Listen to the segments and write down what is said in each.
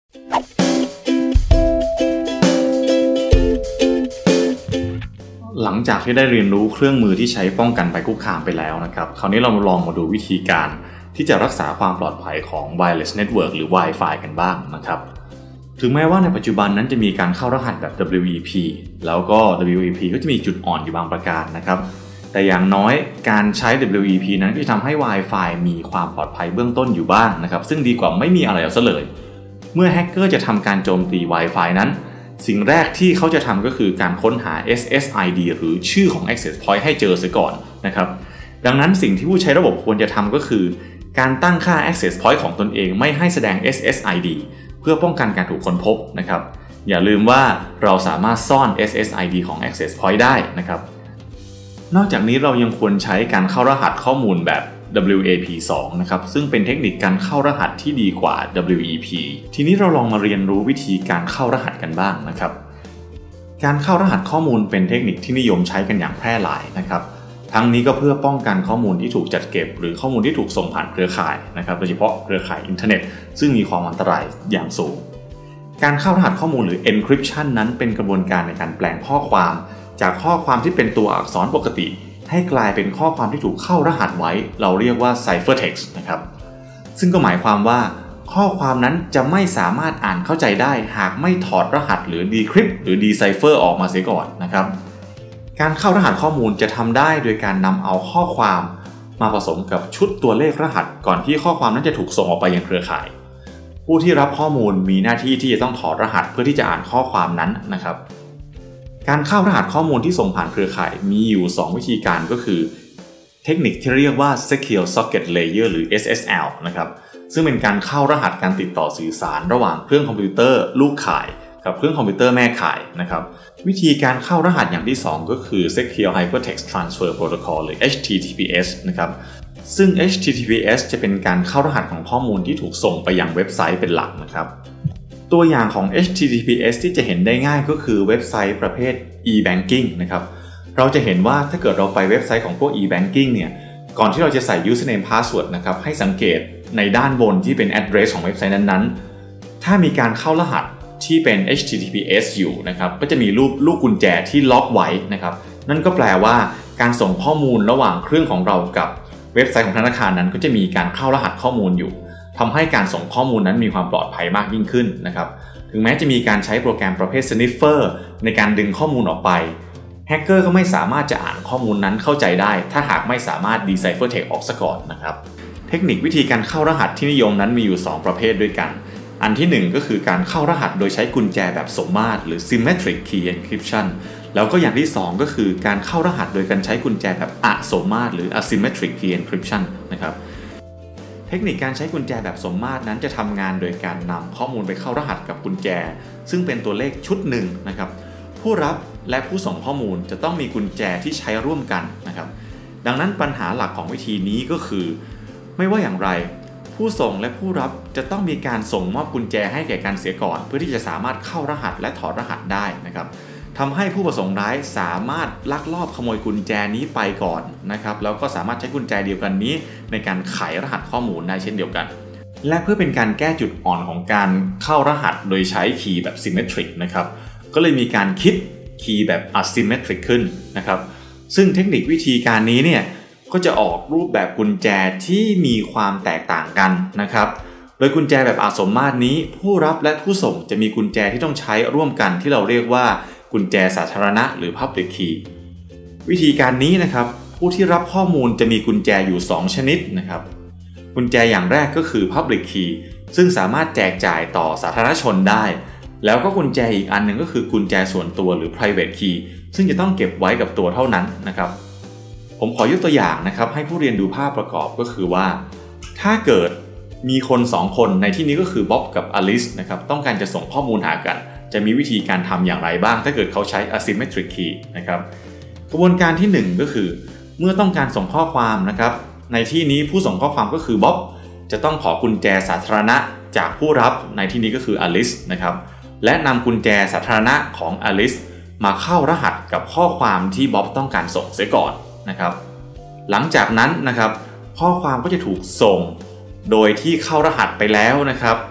หลังจากที่ได้เรียนรู้เครื่องมือที่ใช้ป้องกันภัยคุกคามไปแล้วนะครับคราวนี้เราลองมาดูวิธีการที่จะรักษาความปลอดภัยของ Wireless Network หรือ Wi-Fi กันบ้างนะครับถึงแม้ว่าในปัจจุบันนั้นจะมีการเข้ารหัสแบบ WEP แล้วก็ WEP ก็จะมีจุดอ่อนอยู่บางประการนะครับแต่อย่างน้อยการใช้ WEP นั้นก็จะทำให้ Wi-Fi มีความปลอดภัยเบื้องต้นอยู่บ้างนะครับซึ่งดีกว่าไม่มีอะไรซะเลยเมื่อแฮกเกอร์จะทำการโจมตี Wi-Fi นั้นสิ่งแรกที่เขาจะทำก็คือการค้นหา SSID หรือชื่อของ Access Point ให้เจอเสียก่อนนะครับดังนั้นสิ่งที่ผู้ใช้ระบบควรจะทำก็คือการตั้งค่า Access Point ของตนเองไม่ให้แสดง SSID เพื่อป้องกันการถูกค้นพบนะครับอย่าลืมว่าเราสามารถซ่อน SSID ของ Access Point ได้นะครับนอกจากนี้เรายังควรใช้การเข้ารหัสข้อมูลแบบ WAP2 นะครับซึ่งเป็นเทคนิคการเข้ารหัสที่ดีกว่า WEP ทีนี้เราลองมาเรียนรู้วิธีการเข้ารหัสกันบ้างนะครับการเข้ารหัสข้อมูลเป็นเทคนิคที่นิยมใช้กันอย่างแพร่หลายนะครับทั้งนี้ก็เพื่อป้องกันข้อมูลที่ถูกจัดเก็บหรือข้อมูลที่ถูกส่งผ่านเครือข่ายนะครับโดยเฉพาะเครือข่ายอินเทอร์เน็ตซึ่งมีความอันตรายอย่างสูงการเข้ารหัสข้อมูลหรือ encryption นั้นเป็นกระบวนการในการแปลงข้อความจากข้อความที่เป็นตัวอักษรปกติให้กลายเป็นข้อความที่ถูกเข้ารหัสไว้เราเรียกว่า ciphertext นะครับซึ่งก็หมายความว่าข้อความนั้นจะไม่สามารถอ่านเข้าใจได้หากไม่ถอดรหัสหรือ decrypt หรือ decipher ออกมาเสียก่อนนะครับการเข้ารหัสข้อมูลจะทำได้โดยการนำเอาข้อความมาผสมกับชุดตัวเลขรหัสก่อนที่ข้อความนั้นจะถูกส่งออกไปยังเครือข่ายผู้ที่รับข้อมูลมีหน้าที่ที่จะต้องถอดรหัสเพื่อที่จะอ่านข้อความนั้นนะครับการเข้ารหัสข้อมูลที่ส่งผ่านเครือข่ายมีอยู่2วิธีการก็คือเทคนิคที่เรียกว่า Secure Socket Layer หรือ SSL นะครับซึ่งเป็นการเข้ารหัสการติดต่อสื่อสารระหว่างเครื่องคอมพิวเตอร์ลูกข่ายกับเครื่องคอมพิวเตอร์แม่ข่ายนะครับวิธีการเข้ารหัสอย่างที่2ก็คือ Secure Hypertext Transfer Protocol หรือ HTTPS นะครับซึ่ง HTTPS จะเป็นการเข้ารหัสของข้อมูลที่ถูกส่งไปยังเว็บไซต์เป็นหลักนะครับตัวอย่างของ HTTPS ที่จะเห็นได้ง่ายก็คือเว็บไซต์ประเภท e-banking นะครับเราจะเห็นว่าถ้าเกิดเราไปเว็บไซต์ของพวก e-banking เนี่ยก่อนที่เราจะใส่ username password นะครับให้สังเกตในด้านบนที่เป็น address ของเว็บไซต์นั้นๆถ้ามีการเข้ารหัสที่เป็น HTTPS อยู่นะครับก็จะมีรูปลูกกุญแจที่ล็อกไว้นะครับนั่นก็แปลว่าการส่งข้อมูลระหว่างเครื่องของเรากับเว็บไซต์ของธนาคารนั้นก็จะมีการเข้ารหัสข้อมูลอยู่ทำให้การส่งข้อมูลนั้นมีความปลอดภัยมากยิ่งขึ้นนะครับถึงแม้จะมีการใช้โปรแกรมประเภท sniffer ในการดึงข้อมูลออกไปแฮกเกอร์ก็ไม่สามารถจะอ่านข้อมูลนั้นเข้าใจได้ถ้าหากไม่สามารถ decipher text ออกซะก่อนนะครับเทคนิควิธีการเข้ารหัสที่นิยมนั้นมีอยู่2ประเภทด้วยกันอันที่1ก็คือการเข้ารหัสโดยใช้กุญแจแบบสมมาตรหรือ symmetric key encryption แล้วก็อย่างที่2ก็คือการเข้ารหัสโดยการใช้กุญแจแบบอสมมาตรหรือ asymmetric key encryption นะครับเทคนิคการใช้กุญแจแบบสมมาตรนั้นจะทำงานโดยการนำข้อมูลไปเข้ารหัสกับกุญแจซึ่งเป็นตัวเลขชุดหนึ่งนะครับผู้รับและผู้ส่งข้อมูลจะต้องมีกุญแจที่ใช้ร่วมกันนะครับดังนั้นปัญหาหลักของวิธีนี้ก็คือไม่ว่าอย่างไรผู้ส่งและผู้รับจะต้องมีการส่งมอบกุญแจให้แก่กันเสียก่อนเพื่อที่จะสามารถเข้ารหัสและถอดรหัสได้นะครับทำให้ผู้ประสงค์ร้ายสามารถลักลอบขโมยกุญแจนี้ไปก่อนนะครับแล้วก็สามารถใช้กุญแจเดียวกันนี้ในการไขรหัสข้อมูลได้เช่นเดียวกันและเพื่อเป็นการแก้จุดอ่อนของการเข้ารหัสโดยใช้คีย์แบบ symmetric นะครับก็เลยมีการคิดคีย์แบบ asymmetric ขึ้นนะครับซึ่งเทคนิควิธีการนี้เนี่ยก็จะออกรูปแบบกุญแจที่มีความแตกต่างกันนะครับโดยกุญแจแบบอสมมาตรนี้ผู้รับและผู้ส่งจะมีกุญแจที่ต้องใช้ร่วมกันที่เราเรียกว่ากุญแจสาธารณะหรือ Public Key วิธีการนี้นะครับผู้ที่รับข้อมูลจะมีกุญแจอยู่2ชนิดนะครับกุญแจอย่างแรกก็คือ Public Key ซึ่งสามารถแจกจ่ายต่อสาธารณชนได้แล้วก็กุญแจอีกอันหนึ่งก็คือกุญแจส่วนตัวหรือ Private Key ซึ่งจะต้องเก็บไว้กับตัวเท่านั้นนะครับผมขอยกตัวอย่างนะครับให้ผู้เรียนดูภาพประกอบก็คือว่าถ้าเกิดมีคน2คนในที่นี้ก็คือบ๊อบกับอลิซนะครับต้องการจะส่งข้อมูลหากันจะมีวิธีการทำอย่างไรบ้างถ้าเกิดเขาใช้ asymmetric key นะครับกระบวนการที่1ก็คือเมื่อต้องการส่งข้อความนะครับในที่นี้ผู้ส่งข้อความก็คือบ๊อบจะต้องขอกุญแจสาธารณะจากผู้รับในที่นี้ก็คืออลิซนะครับและนำกุญแจสาธารณะของอลิซมาเข้ารหัสกับข้อความที่บ๊อบต้องการส่งเสียก่อนนะครับหลังจากนั้นนะครับข้อความก็จะถูกส่งโดยที่เข้ารหัสไปแล้วนะครับ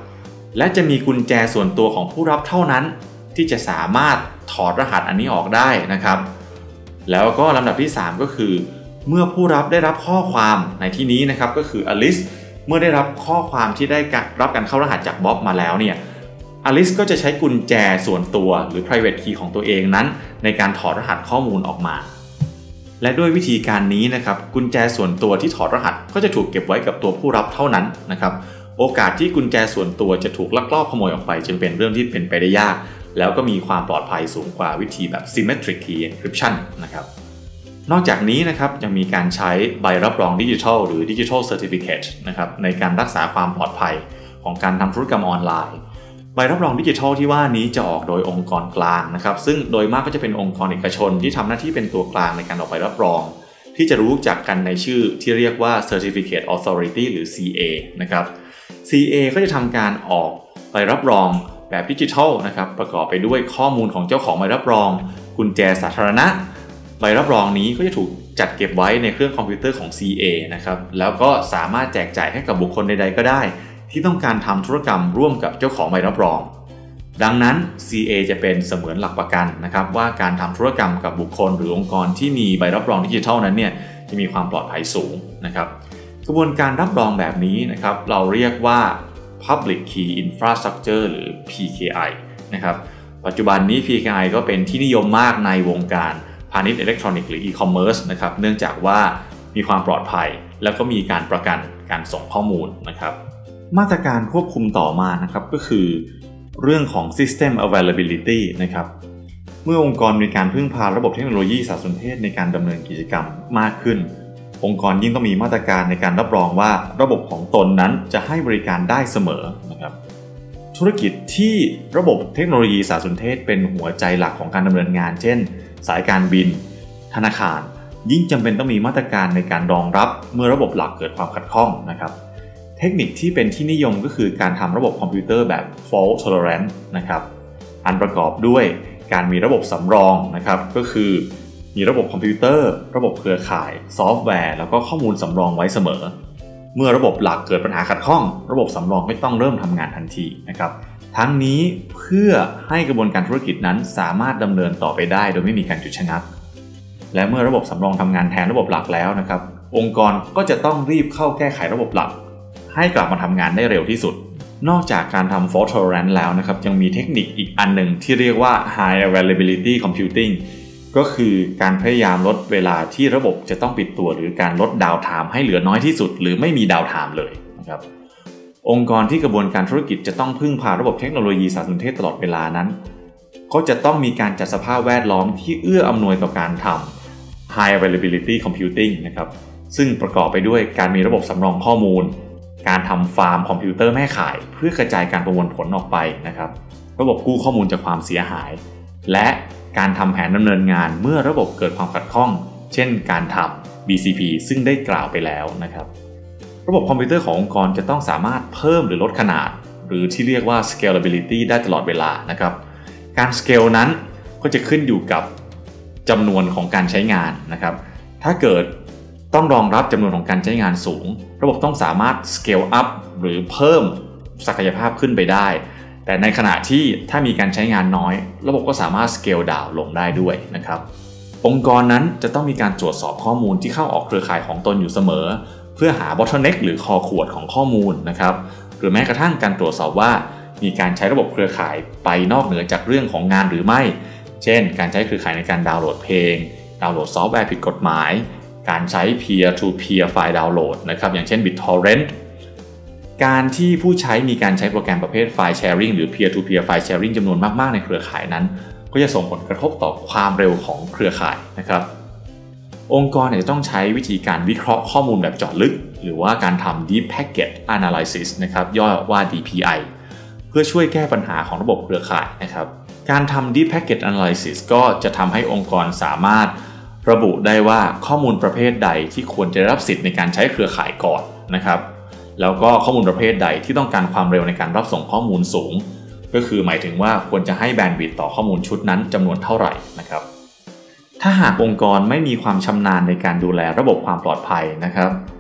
และจะมีกุญแจส่วนตัวของผู้รับเท่านั้นที่จะสามารถถอดรหัสอันนี้ออกได้นะครับแล้วก็ลำดับที่3ก็คือเมื่อผู้รับได้รับข้อความในที่นี้นะครับก็คืออลิซเมื่อได้รับข้อความที่ได้รับการเข้ารหัสจากบ๊อบมาแล้วเนี่ยอลิซก็จะใช้กุญแจส่วนตัวหรือ private key ของตัวเองนั้นในการถอดรหัสข้อมูลออกมาและด้วยวิธีการนี้นะครับกุญแจส่วนตัวที่ถอดรหัสก็จะถูกเก็บไว้กับตัวผู้รับเท่านั้นนะครับโอกาสที่กุญแจส่วนตัวจะถูกลักลอบขโมยออกไปจึงเป็นเรื่องที่เป็นไปได้ยากแล้วก็มีความปลอดภัยสูงกว่าวิธีแบบ symmetric key encryption นะครับนอกจากนี้นะครับยังมีการใช้ใบรับรองดิจิทัลหรือ digital certificate นะครับในการรักษาความปลอดภัยของการทำธุรกรรมออนไลน์ใบรับรองดิจิทัลที่ว่านี้จะออกโดยองค์กรกลางนะครับซึ่งโดยมากก็จะเป็นองค์กรเอกชนที่ทำหน้าที่เป็นตัวกลางในการออกใบรับรองที่จะรู้จักกันในชื่อที่เรียกว่า Certificate Authority หรือ CA นะครับ CA ก็จะทำการออกใบรับรองแบบดิจิทัลนะครับประกอบไปด้วยข้อมูลของเจ้าของใบรับรองกุญแจสาธารณะใบรับรองนี้ก็จะถูกจัดเก็บไว้ในเครื่องคอมพิวเตอร์ของ CA นะครับแล้วก็สามารถแจกจ่ายให้กับบุคคลใดๆก็ได้ที่ต้องการทำธุรกรรมร่วมกับเจ้าของใบรับรองดังนั้น CA จะเป็นเสมือนหลักประกันนะครับว่าการทำธุรกรรมกับบุคคลหรือองค์กรที่มีใบรับรองดิจิทัลนั้นเนี่ยจะมีความปลอดภัยสูงนะครับกระบวนการรับรองแบบนี้นะครับเราเรียกว่า Public Key Infrastructure หรือ PKI นะครับปัจจุบันนี้ PKI ก็เป็นที่นิยมมากในวงการพาณิชย์อิเล็กทรอนิกส์หรือ e-commerce นะครับเนื่องจากว่ามีความปลอดภัยแล้วก็มีการประกันการส่งข้อมูลนะครับมาตรการควบคุมต่อมานะครับก็คือเรื่องของ System Availability นะครับเมื่อองค์กรมีการพึ่งพาระบบเทคโนโลยีสารสนเทศในการดำเนินกิจกรรมมากขึ้นองค์กรยิ่งต้องมีมาตรการในการรับรองว่าระบบของตนนั้นจะให้บริการได้เสมอนะครับธุรกิจที่ระบบเทคโนโลยีสารสนเทศเป็นหัวใจหลักของการดำเนินงานเช่นสายการบินธนาคารยิ่งจำเป็นต้องมีมาตรการในการรองรับเมื่อระบบหลักเกิดความขัดข้องนะครับเทคนิคที่เป็นที่นิยมก็คือการทำระบบคอมพิวเตอร์แบบ fault tolerant นะครับอันประกอบด้วยการมีระบบสำรองนะครับก็คือมีระบบคอมพิวเตอร์ระบบเครือข่ายซอฟต์แวร์แล้วก็ข้อมูลสำรองไว้เสมอเมื่อระบบหลักเกิดปัญหาขัดข้องระบบสำรองไม่ต้องเริ่มทำงานทันทีนะครับทั้งนี้เพื่อให้กระบวนการธุรกิจนั้นสามารถดำเนินต่อไปได้โดยไม่มีการหยุดชะงักและเมื่อระบบสำรองทำงานแทนระบบหลักแล้วนะครับองค์กรก็จะต้องรีบเข้าแก้ไขระบบหลักให้กลับมาทำงานได้เร็วที่สุดนอกจากการทำ fault tolerant แล้วนะครับยังมีเทคนิคอีกอันหนึ่งที่เรียกว่า high availability computing ก็คือการพยายามลดเวลาที่ระบบจะต้องปิดตัวหรือการลดดาวน์ไทม์ให้เหลือน้อยที่สุดหรือไม่มีดาวน์ไทม์เลยนะครับองค์กรที่กระบวนการธุรกิจจะต้องพึ่งพาระบบเทคโนโลยีสารสนเทศตลอดเวลานั้นก็จะต้องมีการจัดสภาพแวดล้อมที่เอื้ออำนวยต่อการทำ high availability computing นะครับซึ่งประกอบไปด้วยการมีระบบสำรองข้อมูลการทำฟาร์มคอมพิวเตอร์แม่ข่ายเพื่อกระจายการประมวลผลออกไปนะครับระบบกู้ข้อมูลจากความเสียหายและการทำแผนดำเนินงานเมื่อระบบเกิดความขัดข้องเช่นการทำ BCP ซึ่งได้กล่าวไปแล้วนะครับระบบคอมพิวเตอร์ขององค์กรจะต้องสามารถเพิ่มหรือลดขนาดหรือที่เรียกว่า scalability ได้ตลอดเวลานะครับการ scale นั้นก็จะขึ้นอยู่กับจำนวนของการใช้งานนะครับถ้าเกิดต้องรองรับจำนวนของการใช้งานสูงระบบต้องสามารถ scale up หรือเพิ่มศักยภาพขึ้นไปได้แต่ในขณะที่ถ้ามีการใช้งานน้อยระบบก็สามารถ scale down ลงได้ด้วยนะครับองค์กรนั้นจะต้องมีการตรวจสอบข้อมูลที่เข้าออกเครือข่ายของตนอยู่เสมอเพื่อหา bottleneck หรือคอขวดของข้อมูลนะครับหรือแม้กระทั่งการตรวจสอบว่ามีการใช้ระบบเครือข่ายไปนอกเหนือจากเรื่องของงานหรือไม่เช่นการใช้เครือข่ายในการดาวน์โหลดเพลงดาวน์โหลดซอฟต์แวร์ผิดกฎหมายการใช้ peer to peer ไฟล์ดาวน์โหลดนะครับอย่างเช่น BitTorrent การที่ผู้ใช้มีการใช้โปรแกรมประเภทไฟล์ sharing หรือ peer to peer ไฟล์ sharing จำนวนมากๆในเครือข่ายนั้นก็จะส่งผลกระทบต่อความเร็วของเครือข่ายนะครับองค์กรจะต้องใช้วิธีการวิเคราะห์ข้อมูลแบบเจาะลึกหรือว่าการทำ Deep Packet Analysis นะครับย่อว่า DPI เพื่อช่วยแก้ปัญหาของระบบเครือข่ายนะครับการทำ Deep Packet Analysis ก็จะทำให้องค์กรสามารถระบุได้ว่าข้อมูลประเภทใดที่ควรจะได้รับสิทธิ์ในการใช้เครือข่ายก่อนนะครับแล้วก็ข้อมูลประเภทใดที่ต้องการความเร็วในการรับส่งข้อมูลสูงก็คือหมายถึงว่าควรจะให้แบนด์วิดต์ต่อข้อมูลชุดนั้นจำนวนเท่าไหร่นะครับถ้าหากองค์กรไม่มีความชำนาญในการดูแลระบบความปลอดภัยนะครับ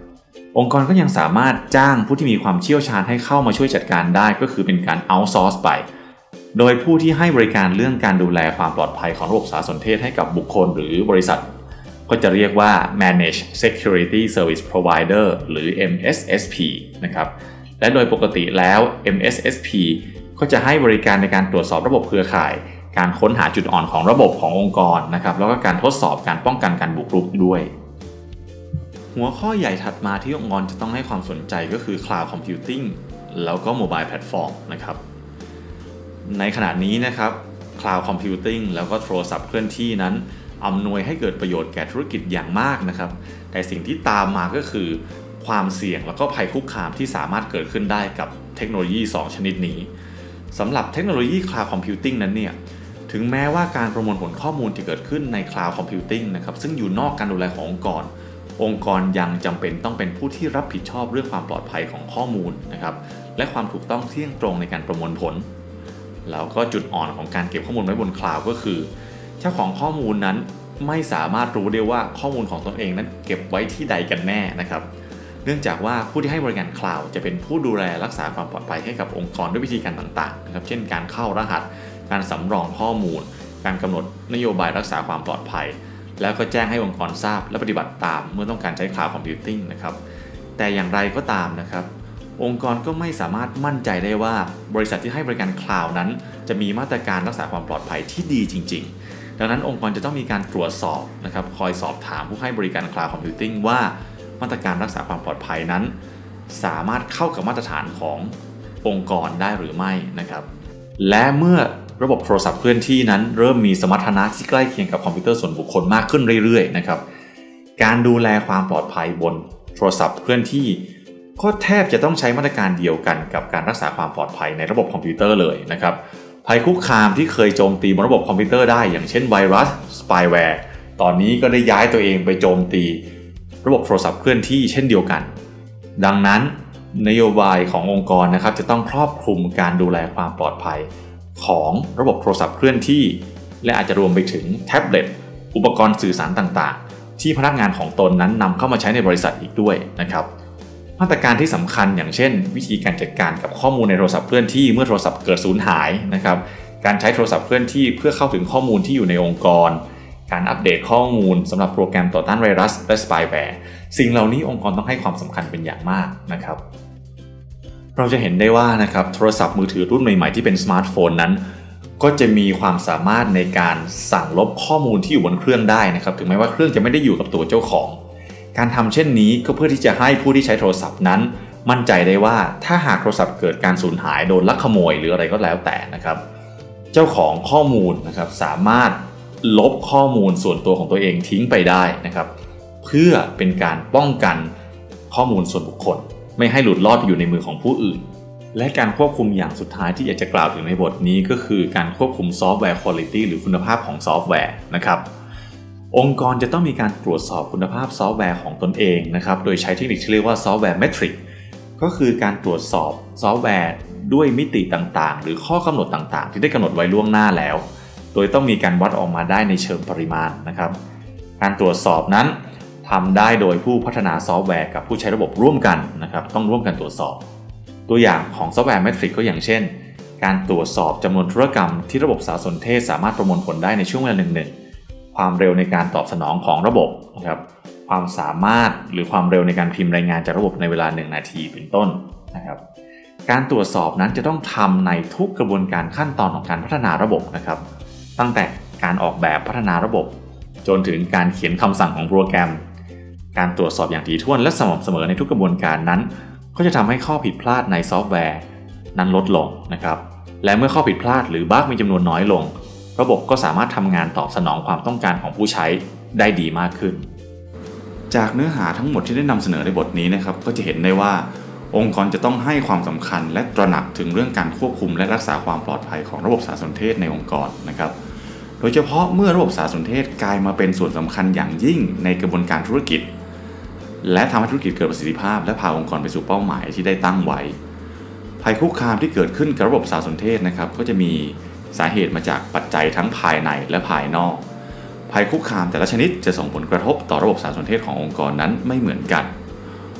องค์กรก็ยังสามารถจ้างผู้ที่มีความเชี่ยวชาญให้เข้ามาช่วยจัดการได้ก็คือเป็นการ outsource ไปโดยผู้ที่ให้บริการเรื่องการดูแลความปลอดภัยของระบบสารสนเทศให้กับบุคคลหรือบริษัทก็จะเรียกว่า Managed Security Service Provider หรือ MSSP นะครับและโดยปกติแล้ว MSSP ก็จะให้บริการในการตรวจสอบระบบเครือข่ายการค้นหาจุดอ่อนของระบบขององค์กรนะครับแล้วก็การทดสอบการป้องกันการบุกรุกด้วยหัวข้อใหญ่ถัดมาที่องค์กรจะต้องให้ความสนใจก็คือ Cloud Computing แล้วก็ Mobile Platform นะครับในขณะนี้นะครับ Cloud Computing แล้วก็โทรศัพท์เคลื่อนที่นั้นอำนวยให้เกิดประโยชน์แก่ธุรกิจอย่างมากนะครับแต่สิ่งที่ตามมาก็คือความเสี่ยงแล้วก็ภัยคุกคามที่สามารถเกิดขึ้นได้กับเทคโนโลยี2ชนิดนี้สำหรับเทคโนโลยี Cloud Computing นั้นเนี่ยถึงแม้ว่าการประมวลผลข้อมูลที่เกิดขึ้นใน Cloud Computing นะครับซึ่งอยู่นอกการดูแลขององค์กรยังจำเป็นต้องเป็นผู้ที่รับผิดชอบเรื่องความปลอดภัยของข้อมูลนะครับและความถูกต้องเที่ยงตรงในการประมวลผลแล้วก็จุดอ่อนของการเก็บข้อมูลไว้บนคลาวด์ก็คือเจ้าของข้อมูลนั้นไม่สามารถรู้ได้ว่าข้อมูลของตนเองนั้นเก็บไว้ที่ใดกันแน่นะครับเนื่องจากว่าผู้ที่ให้บริการคลาวด์จะเป็นผู้ดูแลรักษาความปลอดภัยให้กับองค์กรด้วยวิธีการต่างๆนะครับเช่นการเข้ารหัสการสำรองข้อมูลการกำหนดนโยบายรักษาความปลอดภัยแล้วก็แจ้งให้องค์กรทราบและปฏิบัติตามเมื่อต้องการใช้ Cloud Computing นะครับแต่อย่างไรก็ตามนะครับองค์กรก็ไม่สามารถมั่นใจได้ว่าบริษัทที่ให้บริการ Cloud นั้นจะมีมาตรการรักษาความปลอดภัยที่ดีจริงๆดังนั้นองค์กรจะต้องมีการตรวจสอบนะครับคอยสอบถามผู้ให้บริการ Cloud Computing ว่ามาตรการรักษาความปลอดภัยนั้นสามารถเข้ากับมาตรฐานขององค์กรได้หรือไม่นะครับและเมื่อระบบโทรศัพท์เคลื่อนที่นั้นเริ่มมีสมรรถนะที่ใกล้เคียงกับคอมพิวเตอร์ส่วนบุคคลมากขึ้นเรื่อยๆนะครับการดูแลความปลอดภัยบนโทรศัพท์เคลื่อนที่ก็แทบจะต้องใช้มาตรการเดียวกันกับการรักษาความปลอดภัยในระบบคอมพิวเตอร์เลยนะครับภัยคุกคามที่เคยโจมตีบนระบบคอมพิวเตอร์ได้อย่างเช่นไวรัสสปายแวร์ตอนนี้ก็ได้ย้ายตัวเองไปโจมตีระบบโทรศัพท์เคลื่อนที่เช่นเดียวกันดังนั้นนโยบายขององค์กรนะครับจะต้องครอบคลุมการดูแลความปลอดภัยของระบบโทรศัพท์เคลื่อนที่และอาจจะรวมไปถึงแท็บเล็ตอุปกรณ์สื่อสารต่างๆที่พนักงานของตนนั้นนำเข้ามาใช้ในบริษัทอีกด้วยนะครับมาตรการที่สำคัญอย่างเช่นวิธีการจัดการกับข้อมูลในโทรศัพท์เคลื่อนที่เมื่อโทรศัพท์เกิดสูญหายนะครับการใช้โทรศัพท์เคลื่อนที่เพื่อเข้าถึงข้อมูลที่อยู่ในองค์กรการอัปเดตข้อมูลสำหรับโปรแกรมต่อต้านไวรัสและสปายแวร์สิ่งเหล่านี้องค์กรต้องให้ความสำคัญเป็นอย่างมากนะครับเราจะเห็นได้ว่านะครับโทรศัพท์มือถือรุ่นใหม่ๆที่เป็นสมาร์ทโฟนนั้นก็จะมีความสามารถในการสั่งลบข้อมูลที่อยู่บนเครื่องได้นะครับถึงแม้ว่าเครื่องจะไม่ได้อยู่กับตัวเจ้าของการทำเช่นนี้ก็เพื่อที่จะให้ผู้ที่ใช้โทรศัพท์นั้นมั่นใจได้ว่าถ้าหากโทรศัพท์เกิดการสูญหายโดนลักขโมยหรืออะไรก็แล้วแต่นะครับเจ้าของข้อมูลนะครับสามารถลบข้อมูลส่วนตัวของตัวเองทิ้งไปได้นะครับเพื่อเป็นการป้องกันข้อมูลส่วนบุคคลไม่ให้หลุดรอดไปอยู่ในมือของผู้อื่นและการควบคุมอย่างสุดท้ายที่อยากจะกล่าวถึงในบทนี้ก็คือการควบคุมซอฟต์แวร์คุณภาพหรือคุณภาพของซอฟต์แวร์นะครับองค์กรจะต้องมีการตรวจสอบคุณภาพซอฟต์แวร์ของตนเองนะครับโดยใช้เทคนิคที่เรียกว่าซอฟต์แวร์เมทริกก็คือการตรวจสอบซอฟต์แวร์ด้วยมิติต่างๆหรือข้อกำหนดต่างๆที่ได้กำหนดไว้ล่วงหน้าแล้วโดยต้องมีการวัดออกมาได้ในเชิงปริมาณนะครับการตรวจสอบนั้นทำได้โดยผู้พัฒนาซอฟต์แวร์กับผู้ใช้ระบบร่วมกันนะครับต้องร่วมกันตรวจสอบตัวอย่างของซอฟต์แวร์เมทริกก็อย่างเช่นการตรวจสอบจำนวนธุรกรรมที่ระบบสารสนเทศสามารถประมวลผลได้ในช่วงเวลาหนึ่งความเร็วในการตอบสนองของระบบนะครับความสามารถหรือความเร็วในการพิมพ์รายงานจากระบบในเวลา1นาทีเป็นต้นนะครับการตรวจสอบนั้นจะต้องทำในทุกกระบวนการขั้นตอนของการพัฒนาระบบนะครับตั้งแต่การออกแบบพัฒนาระบบจนถึงการเขียนคำสั่งของโปรแกรมการตรวจสอบอย่างถี่ถ้วนและสม่ำเสมอในทุกกระบวนการนั้นก็จะทำให้ข้อผิดพลาดในซอฟต์แวร์นั้นลดลงนะครับและเมื่อข้อผิดพลาดหรือบั๊กมีจำนวนน้อยลงระบบก็สามารถทำงานตอบสนองความต้องการของผู้ใช้ได้ดีมากขึ้นจากเนื้อหาทั้งหมดที่ได้นำเสนอในบทนี้นะครับก็จะเห็นได้ว่าองค์กรจะต้องให้ความสำคัญและตระหนักถึงเรื่องการควบคุมและรักษาความปลอดภัยของระบบสารสนเทศในองค์กรนะครับโดยเฉพาะเมื่อระบบสารสนเทศกลายมาเป็นส่วนสำคัญอย่างยิ่งในกระบวนการธุรกิจและทำให้ธุรกิจเกิดประสิทธิภาพและพาองค์กรไปสู่เป้าหมายที่ได้ตั้งไว้ภัยคุกคามที่เกิดขึ้นกับระบบสารสนเทศนะครับก็จะมีสาเหตุมาจากปัจจัยทั้งภายในและภายนอกภัยคุกคามแต่ละชนิดจะส่งผลกระทบต่อระบบสารสนเทศขององค์กรนั้นไม่เหมือนกัน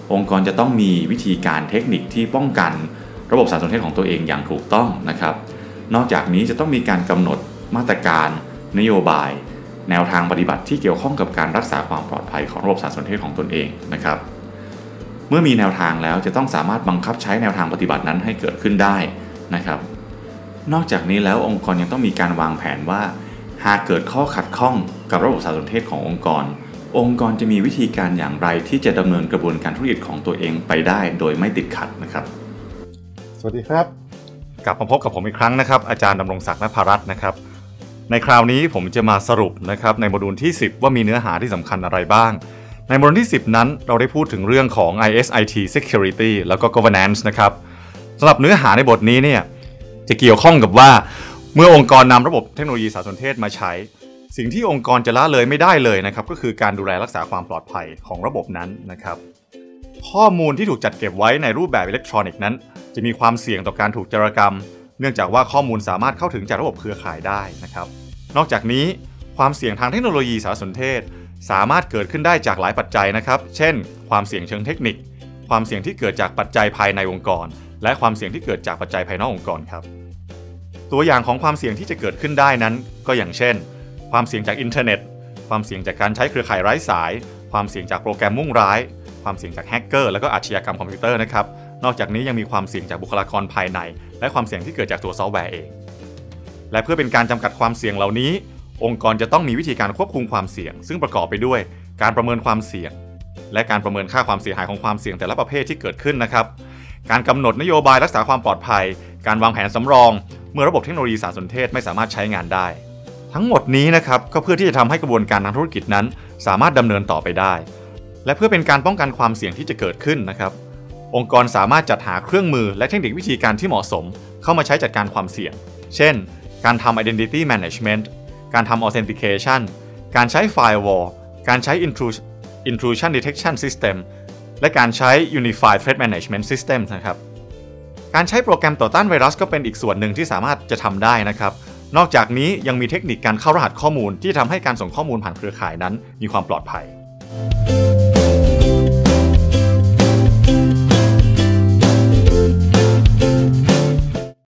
องค์กรจะต้องมีวิธีการเทคนิคที่ป้องกันระบบสารสนเทศของตัวเองอย่างถูกต้องนะครับนอกจากนี้จะต้องมีการกำหนดมาตรการนโยบายแนวทางปฏิบัติที่เกี่ยวข้องกับการรักษาความปลอดภัยของระบบสารสนเทศของตนเองนะครับเมื่อมีแนวทางแล้วจะต้องสามารถบังคับใช้แนวทางปฏิบัตินั้นให้เกิดขึ้นได้นะครับนอกจากนี้แล้วองค์กรยังต้องมีการวางแผนว่าหากเกิดข้อขัดข้องกับระบบสารสนเทศขององค์กรจะมีวิธีการอย่างไรที่จะดำเนินกระบวนการธุรกิจของตัวเองไปได้โดยไม่ติดขัดนะครับสวัสดีครับกลับมาพบกับผมอีกครั้งนะครับอาจารย์ดำรงศักดิ์ ณภรัตน์นะครับในคราวนี้ผมจะมาสรุปนะครับในโมดูลที่10ว่ามีเนื้อหาที่สำคัญอะไรบ้างในโมดูลที่10นั้นเราได้พูดถึงเรื่องของ ISIT Security แล้วก็ Governance นะครับสำหรับเนื้อหาในบทนี้เนี่ยจะเกี่ยวข้องกับว่าเมื่อองค์กรนำระบบเทคโนโลยีสารสนเทศมาใช้สิ่งที่องค์กรจะละเลยไม่ได้เลยนะครับก็คือการดูแลรักษาความปลอดภัยของระบบนั้นนะครับข้อมูลที่ถูกจัดเก็บไว้ในรูปแบบอิเล็กทรอนิกส์นั้นจะมีความเสี่ยงต่อการถูกโจรกรรมเนื่องจากว่าข้อมูลสามารถเข้าถึงจากระบบเครือข่ายได้นะครับนอกจากนี้ความเสี่ยงทางเทคโนโลยีสารสนเทศสามารถเกิดขึ้นได้จากหลายปัจจัยนะครับเช่นความเสี่ยงเชิงเทคนิคความเสี่ยงที่เกิดจากปัจจัยภายในองค์กรและความเสี่ยงที่เกิดจากปัจจัยภายนอกองค์กรครับตัวอย่างของความเสี่ยงที่จะเกิดขึ้นได้นั้นก็อย่างเช่นความเสี่ยงจากอินเทอร์เน็ตความเสี่ยงจากการใช้เครือข่ายไร้สายความเสี่ยงจากโปรแกรมมุ่งร้ายความเสี่ยงจากแฮกเกอร์และก็อาชญากรรมคอมพิวเตอร์นะครับนอกจากนี้ยังมีความเสี่ยงจากบุคลากรภายในและความเสี่ยงที่เกิดจากตัวซอฟต์แวร์เองและเพื่อเป็นการจำกัดความเสี่ยงเหล่านี้องค์กรจะต้องมีวิธีการควบคุมความเสี่ยงซึ่งประกอบไปด้วยการประเมินความเสี่ยงและการประเมินค่าความเสียหายของความเสี่ยงแต่ละประเภทที่เกิดขึ้นนะครับการกำหนดนโยบายรักษาความปลอดภัยการวางแผนสำรองเมื่อระบบเทคโนโลยีสารสนเทศไม่สามารถใช้งานได้ทั้งหมดนี้นะครับก็เพื่อที่จะทำให้กระบวนการทางธุรกิจนั้นสามารถดำเนินต่อไปได้และเพื่อเป็นการป้องกันความเสี่ยงที่จะเกิดขึ้นนะครับองค์กรสามารถจัดหาเครื่องมือและเทคนิควิธีการที่เหมาะสมเข้ามาใช้จัดการความเสี่ยงเช่นการทำ identity management การทำ authentication การใช้ firewall การใช้ intrusion detection system และการใช้ unified threat management system นะครับการใช้โปรแกรมต่อต้านไวรัสก็เป็นอีกส่วนหนึ่งที่สามารถจะทำได้นะครับนอกจากนี้ยังมีเทคนิคการเข้ารหัสข้อมูลที่ทำให้การส่งข้อมูลผ่านเครือข่ายนั้นมีความปลอดภัย